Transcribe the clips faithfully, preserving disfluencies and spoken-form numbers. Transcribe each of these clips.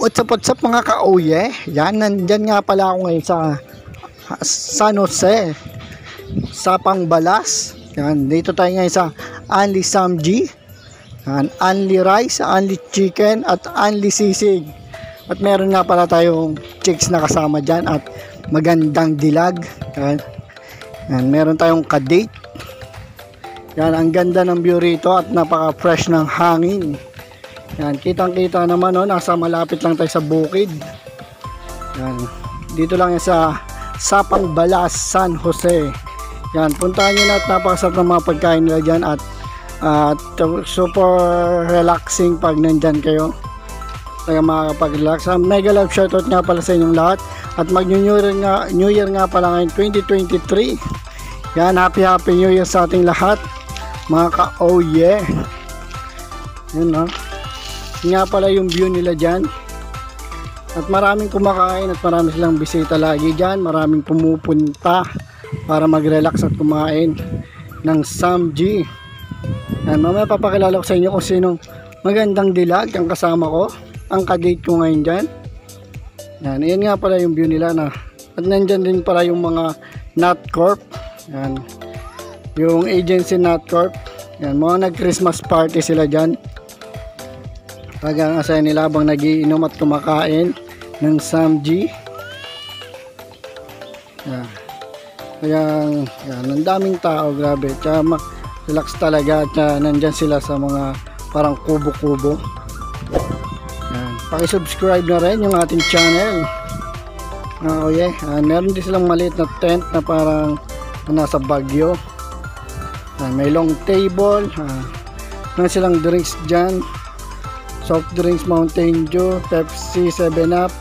What's up, what's up mga ka-oye? Yan, nandyan nga pala ako ngayon sa San Jose, sa Pangbalas. Yan, dito tayo ngayon sa Only Samji. Yan, only rice, only chicken, at only sisig. At meron nga pala tayong chicks na kasama dyan at magandang dilag. Yan, yan meron tayong kadate. Yan, ang ganda ng view rito at napaka-fresh ng hangin. Yan, kitang-kita naman, no, nasa malapit lang tayo sa bukid. Yan, dito lang yan sa Sapang Balas, San Jose. Yan, puntahan nyo na at napakasarap ng mga pagkain nila dyan at uh, super relaxing pag nandyan kayo. Kaya makakapag-relax. Mega love shoutout nga pala sa inyong lahat at mag New Year nga, New Year nga pala ngayon twenty twenty-three. Yan, happy happy New Year sa ating lahat mga ka-oh yeah. Yan, no, nga pala yung view nila dyan at maraming kumakain at marami silang bisita lagi dyan, maraming pumupunta para mag-relax at kumain ng Samji. Yan, mamaya papakilala ko sa inyo kung sinong magandang dilag ang kasama ko, ang kadate ko ngayon dyan. Yan, yan nga pala yung view nila na, at nandyan din pala yung mga Nutcorp. Yan, yung agency Nutcorp. Yan, mga nag-Christmas party sila dyan. Tagang asaya nila habang nagiinom at kumakain ng Samji. Yan. Kaya yan, ang daming tao, grabe. Kaya relax talaga at uh, nandyan sila sa mga parang kubo-kubo. Yan. Paki-subscribe na rin yung ating channel. Oh yeah. Uh, meron din silang maliit na tent na parang nasa Baguio. Yan. May long table. Uh, meron silang drinks dyan. Soft drinks, Mountain Dew, Pepsi, seven up.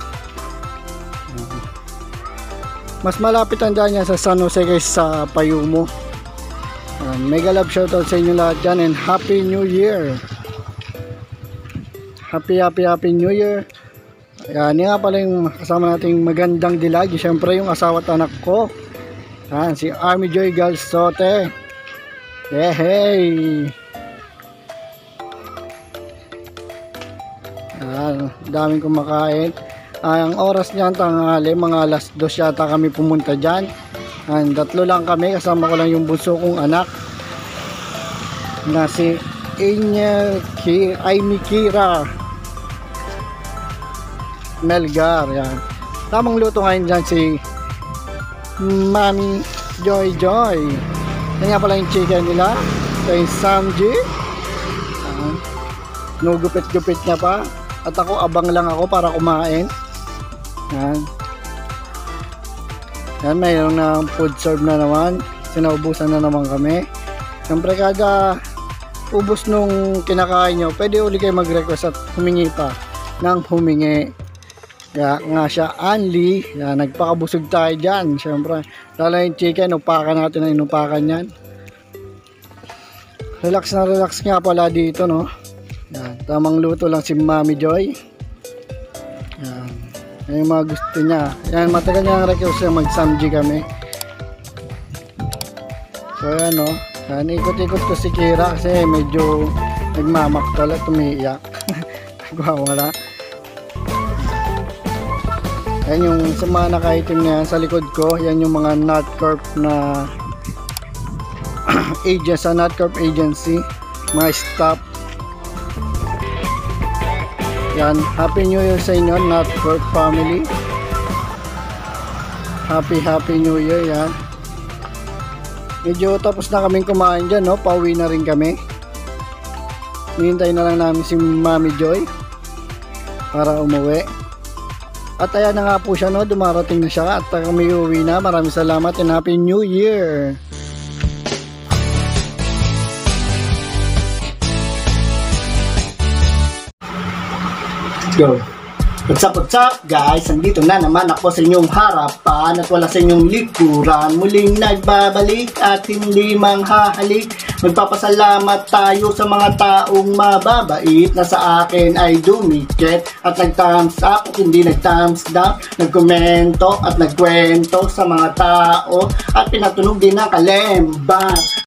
Mas malapit ang dyan yan sa San Jose kaysa sa Payumo. uh, Mega love shoutout sa inyo lahat dyan and Happy New Year. Happy happy happy New Year. Yan, yan nga pala yung kasama nating magandang dilag. Siyempre yung asawa at anak ko. Yan, si Army Joy Galsote. Yeah, hey. Yan, daming kumakain. Uh, ang oras niyan tanghali, mga alas dos yata kami pumunta dyan. And tatlo lang kami, kasama ko lang yung bunso kong anak na si Angel Ki Aimee Kira Melgar. Yan, tamang luto ngayon dyan si Mami Joy Joy. Yan nga pala yung chicken nila, kay Samji. uh, no gupit-gupit niya pa at ako abang lang ako para kumain. Yan. Yan, mayroon na food serve na naman. Sinaubusan na naman kami. Siyempre kada ubos nung kinakain nyo, pwede uli kayo mag-request at humingi pa ng humingi. Kaya nga siya only. Yan, nagpakabusog tayo dyan. Siyempre, lalo yung chicken, upakan natin ang inupakan yan. Relax na relax nga pala dito, no. Yan, tamang luto lang si Mami Joy. Yan, yan yung mga gusto niya. Yan, matagal niya ang request niya mag-Samji kami. So yan, no. Yan, ikot-ikot ko si Kira kasi medyo nagmamaktol at umiiyak. Nagwawala. Yan yung sa mga nakaitim niya sa likod ko. Yan yung mga Nutcorp na agent sa Nutcorp agency, mga staff. Yan, Happy New Year sa inyo, Nutcorp family. Happy Happy New Year. Yan, medyo tapos na kaming kumain dyan, no? Pauwi na rin kami. Hintay na lang namin si Mami Joy para umuwi. At ayan na nga po siya, no? Dumarating na siya at kami uwi na. Maraming salamat and Happy New Year. Go. What's up, what's up guys? Andito na naman ako sa inyong harapan at wala sa inyong likuran. Muling nagbabalik at hindi manghahalik. Magpapasalamat tayo sa mga taong mababait na sa akin ay dumikit at nag-thumbs up at hindi nag-thumbs down, nagkomento at nagkwento sa mga tao at pinatunog din ng kalemba.